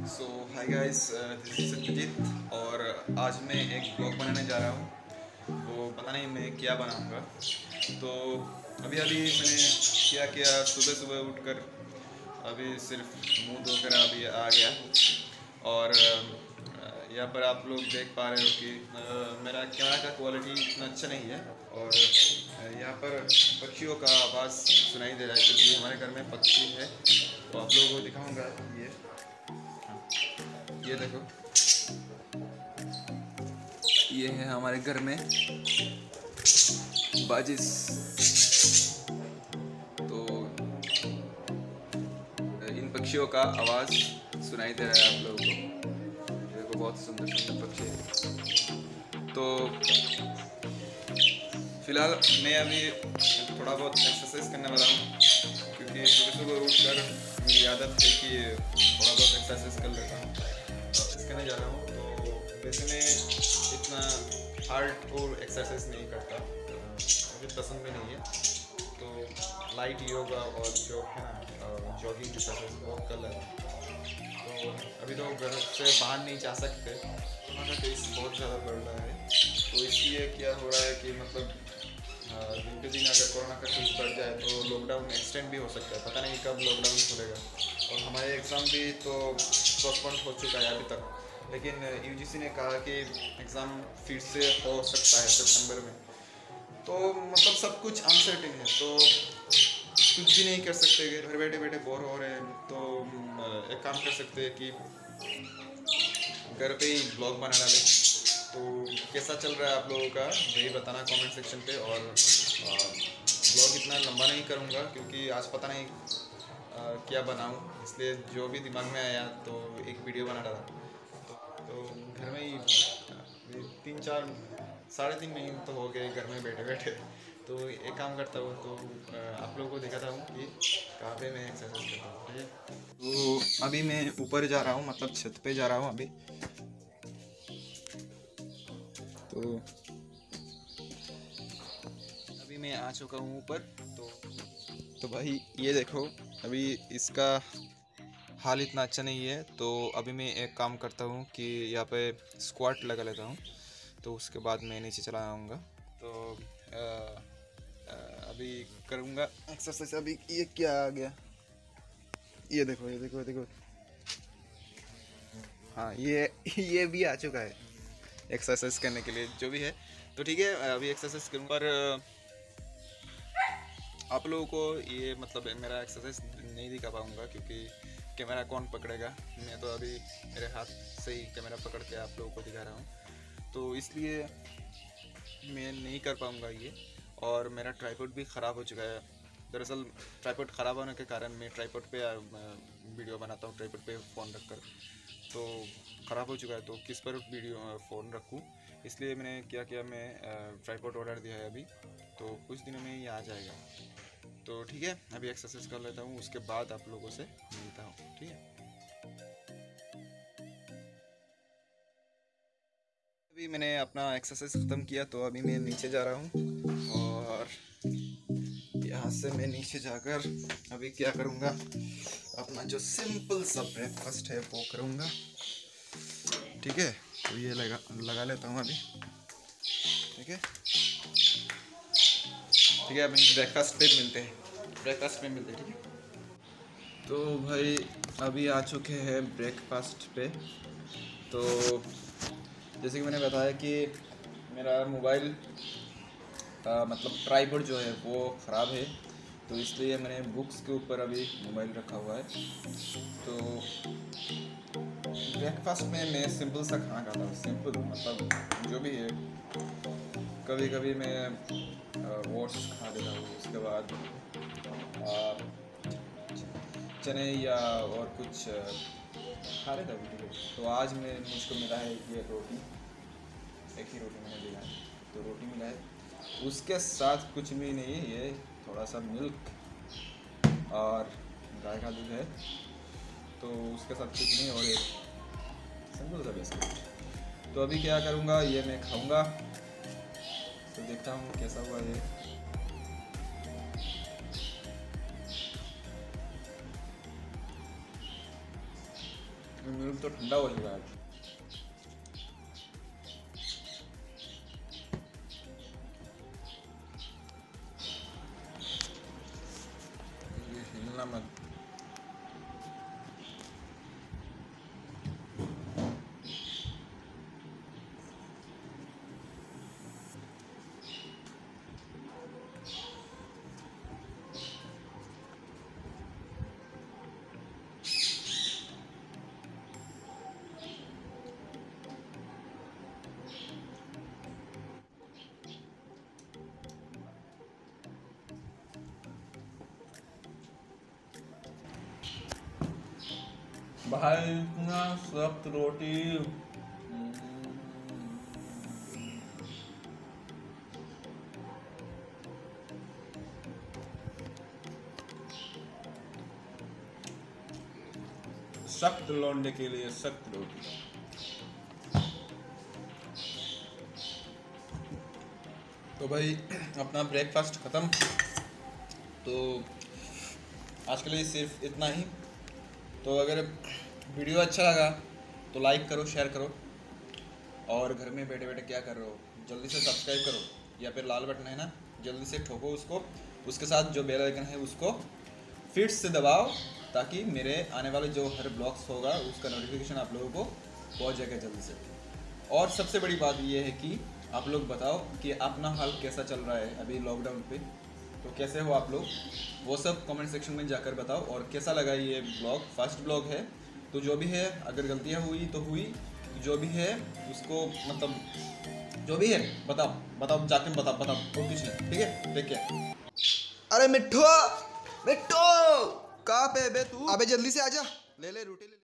So hi guys, this is Satyajit और आज मैं एक ब्लॉग बनाने जा रहा हूँ। तो पता नहीं मैं क्या बनाऊँगा। तो अभी अभी मैंने क्या किया, सुबह सुबह उठकर अभी सिर्फ मुंह धोकर अभी आ गया। और यहाँ पर आप लोग देख पा रहे हो कि मेरा कैमरा का क्वालिटी इतना अच्छा नहीं है। और यहाँ पर पक्षियों का आवाज़ सुनाई दे रहा है क्योंकि हमारे घर में पक्षी है। तो आप लोगों को दिखाऊंगा। ये देखो, ये है हमारे घर में बाजिस। तो इन पक्षियों का आवाज़ सुनाई दे रहा है आप लोगों को। देखो, बहुत सुंदर सुंदर पक्षी है। तो फिलहाल मैं अभी थोड़ा बहुत एक्सरसाइज करने वाला हूँ क्योंकि सुबह सुबह उठकर मेरी आदत है कि थोड़ा बहुत एक्सरसाइज कर लेता हूँ। वापस करने जा रहा हूँ। तो वैसे मैं इतना हार्ड और एक्सरसाइज नहीं करता, मुझे पसंद भी नहीं है। तो लाइट योगा और जो है ना, जॉगिंग एक्सरसाइज बहुत कर लेता हूँ। तो अभी तो घर से बाहर नहीं जा सकते, वहाँ का केस बहुत ज़्यादा बढ़ रहा है। तो इसलिए क्या हो रहा है कि मतलब दिन पे दिन अगर कोरोना का केस बढ़ जाए तो लॉकडाउन एक्सटेंड भी हो सकता है। पता नहीं कब लॉकडाउन खुलेगा। और हमारे एग्ज़ाम भी तो पोस्टपोन हो चुका है अभी तक, लेकिन यूजीसी ने कहा कि एग्ज़ाम फिर से हो सकता है सितंबर में। तो मतलब सब कुछ अनसर्टेन है। तो कुछ भी नहीं कर सकते, घर बैठे बैठे बोर हो रहे हैं। तो एक काम कर सकते हैं कि घर पे ही ब्लॉग बना डालें। तो कैसा चल रहा है आप लोगों का, वही बताना कमेंट सेक्शन पे। और ब्लॉग इतना लंबा नहीं करूँगा क्योंकि आज पता नहीं क्या बनाऊँ, इसलिए जो भी दिमाग में आया तो एक वीडियो बना डाला। तो घर में ही 3-4 3.5 महीने तो हो गए घर में बैठे बैठे। तो एक काम करता हूँ, तो आप लोगों को दिखाता हूँ कि कहाँ पे मैं एक्सरसाइज करता हूँ, ठीक है। तो अभी मैं ऊपर जा रहा हूँ, मतलब छत पे जा रहा हूँ अभी। तो अभी मैं आ चुका हूँ ऊपर। तो भाई ये देखो, अभी इसका हाल इतना अच्छा नहीं है। तो अभी मैं एक काम करता हूँ कि यहाँ पे स्क्वाट लगा लेता हूँ, तो उसके बाद मैं नीचे चला आऊँगा। तो अभी करूँगा एक्सरसाइज। अभी ये क्या आ गया, ये देखो, ये देखो, ये देखो। हाँ, ये भी आ चुका है एक्सरसाइज करने के लिए, जो भी है। तो ठीक है, अभी एक्सरसाइज करूँगा। पर आप लोगों को ये मतलब मेरा एक्सरसाइज नहीं दिखा पाऊँगा क्योंकि कैमरा कौन पकड़ेगा। मैं तो अभी मेरे हाथ से ही कैमरा पकड़ के आप लोगों को दिखा रहा हूँ, तो इसलिए मैं नहीं कर पाऊँगा ये। और मेरा ट्राइपॉड भी ख़राब हो चुका है। दरअसल ट्राइपॉड ख़राब होने के कारण मैं ट्राइपॉड पे वीडियो बनाता हूँ, ट्राइपॉड पे फ़ोन रखकर। तो ख़राब हो चुका है, तो किस पर वीडियो फ़ोन रखूँ। इसलिए मैंने क्या किया, मैं ट्राइपॉड ऑर्डर दिया है अभी। तो कुछ दिनों में ये आ जाएगा। तो ठीक है, अभी एक्सरसाइज कर लेता हूँ, उसके बाद आप लोगों से मिलता हूँ, ठीक है। अभी मैंने अपना एक्सरसाइज ख़त्म किया, तो अभी मैं नीचे जा रहा हूँ। और यहाँ से मैं नीचे जाकर अभी क्या करूँगा, अपना जो सिंपल सा ब्रेकफास्ट है वो करूँगा, ठीक है। तो ये लगा लेता हूँ अभी, ठीक है। ठीक है, अभी ब्रेकफास्ट पे मिलते हैं, ब्रेकफास्ट पे मिलते हैं, ठीक है। तो भाई अभी आ चुके हैं ब्रेकफास्ट पे। तो जैसे कि मैंने बताया कि मेरा मोबाइल मतलब ट्राइपॉड जो है वो ख़राब है, तो इसलिए मैंने बुक्स के ऊपर अभी मोबाइल रखा हुआ है। तो ब्रेकफास्ट में मैं सिंपल सा खाना खाता हूँ, सिंपल मतलब जो भी है। कभी कभी मैं ओट्स खा लेता हूँ, उसके बाद चने या और कुछ खा लेता हूँ, ठीक है। तो आज मुझको मिला है ये रोटी, एक ही रोटी मैंने लिया है, तो रोटी मिला है। उसके साथ कुछ भी नहीं है, ये थोड़ा सा मिल्क और गाय का दूध है, तो उसके साथ कुछ नहीं। और एक सिंपल सा बिस्किट। तो अभी क्या करूँगा, ये मैं खाऊँगा। तो देखता हूँ कैसा हुआ ये। मिल्क तो ठंडा हो चुका है। ये हिलना मत। भाई इतना सख्त रोटी। सख्त लौंडे के लिए सख्त रोटी। तो भाई अपना ब्रेकफास्ट ख़त्म। तो आज के लिए सिर्फ इतना ही। तो अगर वीडियो अच्छा लगा तो लाइक करो, शेयर करो, और घर में बैठे बैठे क्या कर रहे हो, जल्दी से सब्सक्राइब करो, या फिर लाल बटन है ना, जल्दी से ठोको उसको। उसके साथ जो बेल आइकन है उसको फिर से दबाओ, ताकि मेरे आने वाले जो हर ब्लॉग्स होगा उसका नोटिफिकेशन आप लोगों को पहुंच जाएगा जल्दी से। और सबसे बड़ी बात ये है कि आप लोग बताओ कि अपना हाल कैसा चल रहा है अभी लॉकडाउन पे, तो कैसे हो आप लोग, वो सब कमेंट सेक्शन में जाकर बताओ। और कैसा लगा ये ब्लॉग, फर्स्ट ब्लॉग है तो जो भी है, अगर गलतियाँ हुई तो हुई, जो भी है उसको मतलब जो भी है बताओ बताओ, जाके बताओ बताओ, और कुछ नहीं, ठीक है, टेक केयर। अरे मिट्ठू मिट्ठू कहाँ पे बे तू? अबे जल्दी से आजा, ले ले रोटी ले।